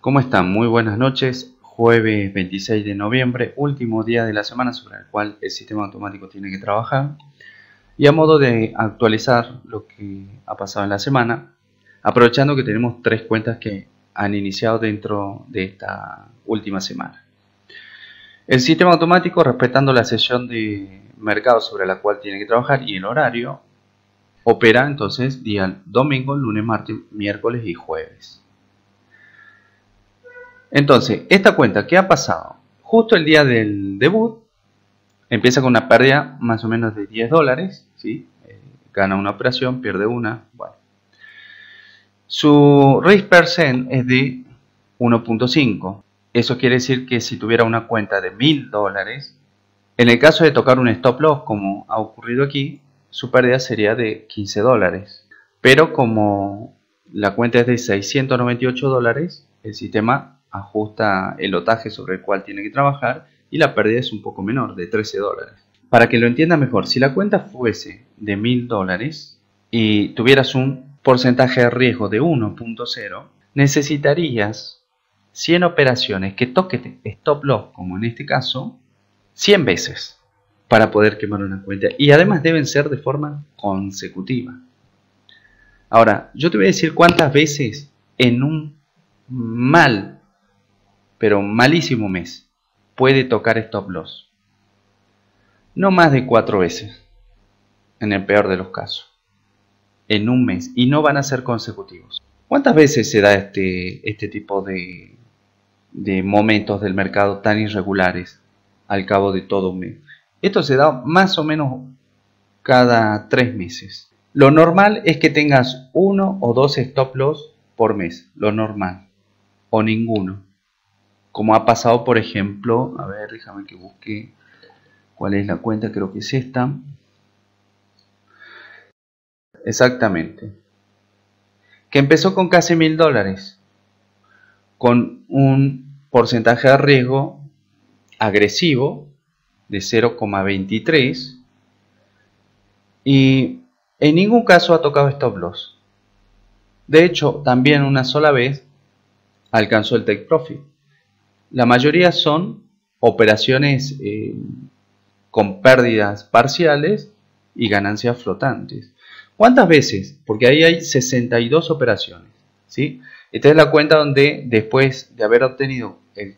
¿Cómo están? Muy buenas noches. Jueves 26 de noviembre, último día de la semana sobre el cual el sistema automático tiene que trabajar. Y a modo de actualizar lo que ha pasado en la semana, aprovechando que tenemos 3 cuentas que han iniciado dentro de esta última semana. El sistema automático, respetando la sesión de mercado sobre la cual tiene que trabajar y el horario, opera entonces día domingo, lunes, martes, miércoles y jueves. Entonces, esta cuenta, ¿qué ha pasado? Justo el día del debut, empieza con una pérdida más o menos de $10, ¿sí? Gana una operación, pierde una, bueno. Su risk percent es de 1.5. Eso quiere decir que si tuviera una cuenta de $1000, en el caso de tocar un stop loss, como ha ocurrido aquí, su pérdida sería de $15. Pero como la cuenta es de $698, el sistema ajusta el lotaje sobre el cual tiene que trabajar y la pérdida es un poco menor, de $13. Para que lo entienda mejor, si la cuenta fuese de $1000 y tuvieras un porcentaje de riesgo de 1.0, necesitarías 100 operaciones que toquen stop loss, como en este caso, 100 veces para poder quemar una cuenta. Y además deben ser de forma consecutiva. Ahora, yo te voy a decir cuántas veces en un mal, pero malísimo mes, puede tocar stop loss. No más de 4 veces, en el peor de los casos, en un mes, y no van a ser consecutivos. ¿Cuántas veces se da este tipo de momentos del mercado tan irregulares al cabo de todo un mes? Esto se da más o menos cada 3 meses. Lo normal es que tengas 1 o 2 stop loss por mes, lo normal, o ninguno. Como ha pasado, por ejemplo, a ver, déjame que busque cuál es la cuenta, creo que es esta. Exactamente. Que empezó con casi $1000, con un porcentaje de riesgo agresivo de 0,23 y en ningún caso ha tocado stop loss. De hecho, también una sola vez alcanzó el take profit. La mayoría son operaciones con pérdidas parciales y ganancias flotantes. ¿Cuántas veces? Porque ahí hay 62 operaciones, ¿sí? Esta es la cuenta donde después de haber obtenido el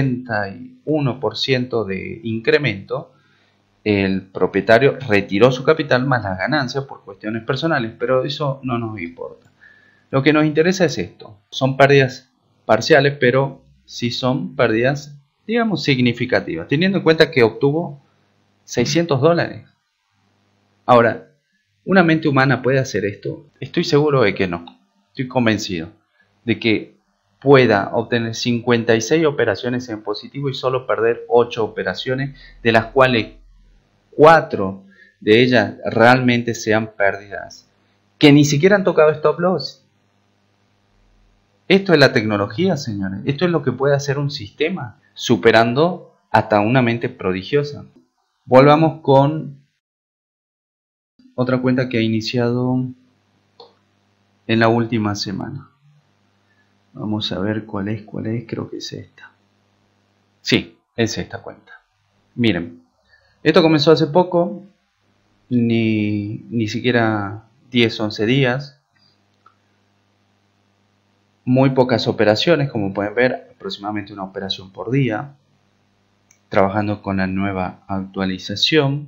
61% de incremento, el propietario retiró su capital más las ganancias por cuestiones personales, pero eso no nos importa. Lo que nos interesa es esto. Son pérdidas parciales, pero sí son pérdidas, digamos, significativas, teniendo en cuenta que obtuvo $600. Ahora, ¿una mente humana puede hacer esto? Estoy seguro de que no. Estoy convencido de que pueda obtener 56 operaciones en positivo y solo perder 8 operaciones, de las cuales 4 de ellas realmente sean pérdidas que ni siquiera han tocado stop loss. Esto es la tecnología, señores. Esto es lo que puede hacer un sistema, superando hasta una mente prodigiosa. Volvamos con otra cuenta que ha iniciado en la última semana. Vamos a ver cuál es, creo que es esta. Sí, es esta cuenta. Miren, esto comenzó hace poco, ni siquiera 10, 11 días. Muy pocas operaciones, como pueden ver, aproximadamente una operación por día. Trabajando con la nueva actualización.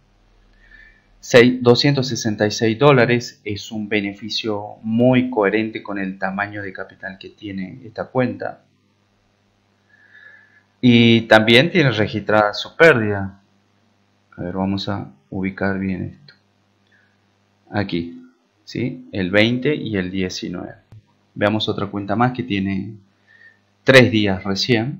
$266 es un beneficio muy coherente con el tamaño de capital que tiene esta cuenta. Y también tiene registrada su pérdida. A ver, vamos a ubicar bien esto. Aquí, ¿sí? El 20 y el 19. Veamos otra cuenta más que tiene 3 días recién.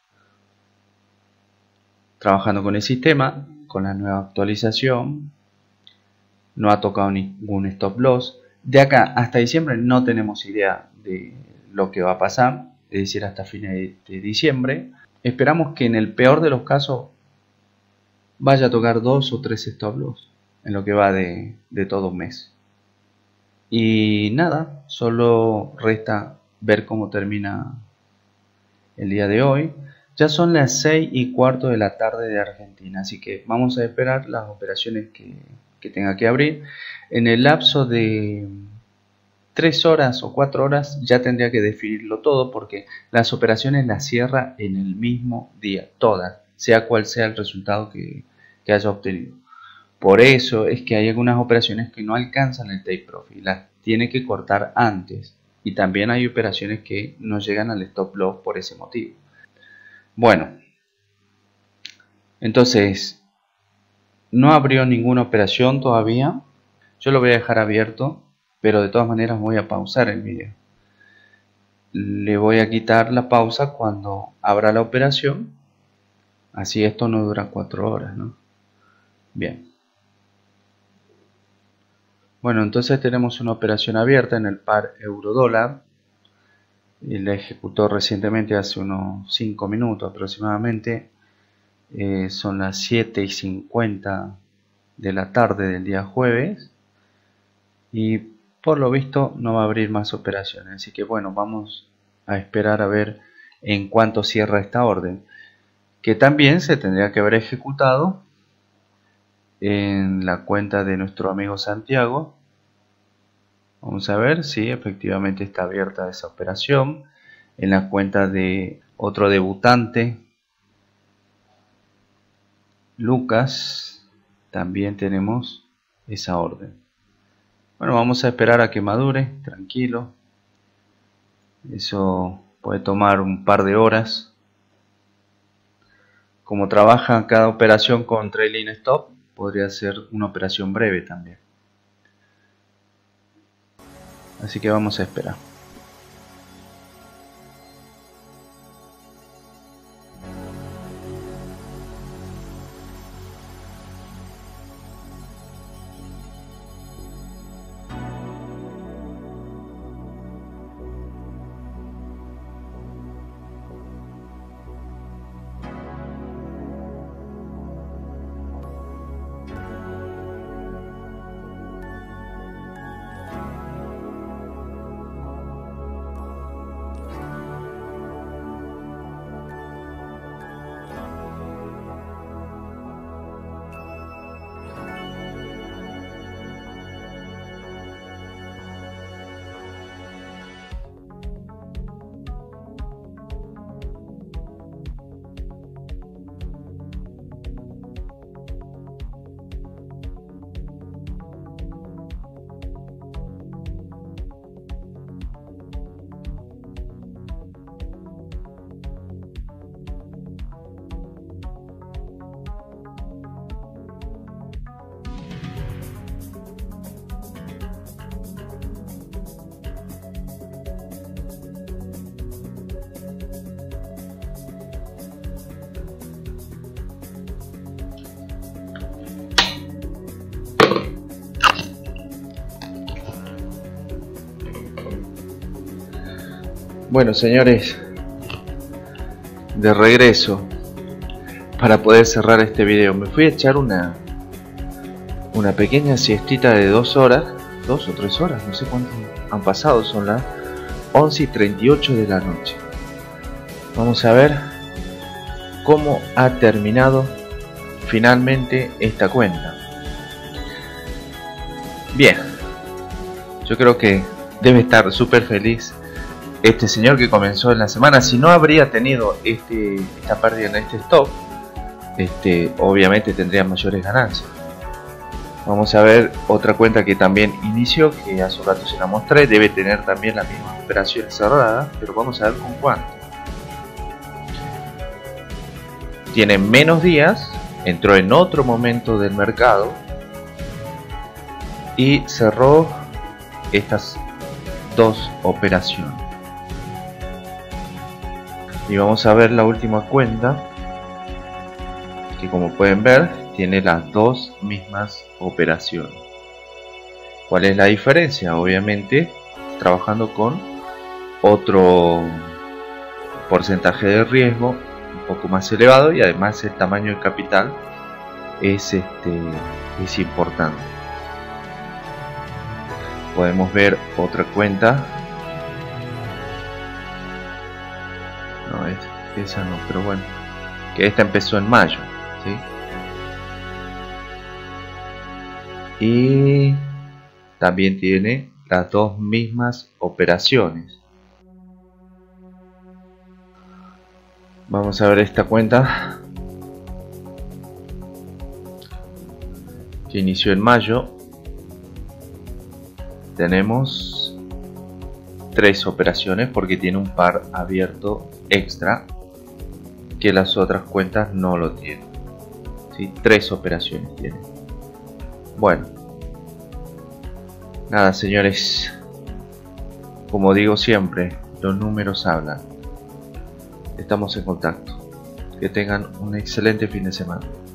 Trabajando con el sistema, con la nueva actualización. No ha tocado ningún stop loss. De acá hasta diciembre no tenemos idea de lo que va a pasar, es decir, hasta fines de diciembre. Esperamos que en el peor de los casos vaya a tocar 2 o 3 stop loss en lo que va de todo un mes. Y nada, solo resta ver cómo termina el día de hoy. Ya son las 6:15 de la tarde de Argentina, así que vamos a esperar las operaciones que tenga que abrir. En el lapso de 3 horas o 4 horas ya tendría que definirlo todo, porque las operaciones las cierra en el mismo día, todas, sea cual sea el resultado que haya obtenido. Por eso es que hay algunas operaciones que no alcanzan el take profit, las tiene que cortar antes, y también hay operaciones que no llegan al stop loss por ese motivo. Bueno, entonces no abrió ninguna operación todavía. Yo lo voy a dejar abierto, pero de todas maneras voy a pausar el video. Le voy a quitar la pausa cuando abra la operación, así esto no dura 4 horas, ¿no? Bien. Bueno, entonces tenemos una operación abierta en el par euro-dólar. Y la ejecutó recientemente, hace unos 5 minutos aproximadamente. Son las 7:50 de la tarde del día jueves. Y por lo visto no va a abrir más operaciones. Así que bueno, vamos a esperar a ver en cuánto cierra esta orden. Que también se tendría que haber ejecutado en la cuenta de nuestro amigo Santiago. Vamos a ver si efectivamente está abierta esa operación. En la cuenta de otro debutante, Lucas, también tenemos esa orden. Bueno, vamos a esperar a que madure, tranquilo. Eso puede tomar un par de horas. Como trabaja cada operación con trailing stop, podría ser una operación breve también. Así que vamos a esperar. Bueno, señores, de regreso para poder cerrar este video. Me fui a echar una pequeña siestita de 2 horas, 2 o 3 horas, no sé cuánto han pasado, son las 11:38 de la noche. Vamos a ver cómo ha terminado finalmente esta cuenta. Bien, yo creo que debe estar súper feliz este señor que comenzó en la semana. Si no habría tenido esta pérdida en este stop, obviamente tendría mayores ganancias. Vamos a ver otra cuenta que también inició, que hace un rato se la mostré. Debe tener también las mismas operaciones cerradas, pero vamos a ver con cuánto. Tiene menos días, entró en otro momento del mercado y cerró estas 2 operaciones. Y vamos a ver la última cuenta, que como pueden ver tiene las 2 mismas operaciones. ¿Cuál es la diferencia? Obviamente trabajando con otro porcentaje de riesgo un poco más elevado, y además el tamaño de capital es importante. Podemos ver otra cuenta No, esa no, pero bueno, que esta empezó en mayo, ¿sí? Y también tiene las dos mismas operaciones. Vamos a ver esta cuenta que inició en mayo. Tenemos 3 operaciones porque tiene un par abierto extra que las otras cuentas no lo tienen, ¿sí? 3 operaciones tiene. Bueno, nada, señores, como digo siempre, los números hablan. Estamos en contacto. Que tengan un excelente fin de semana.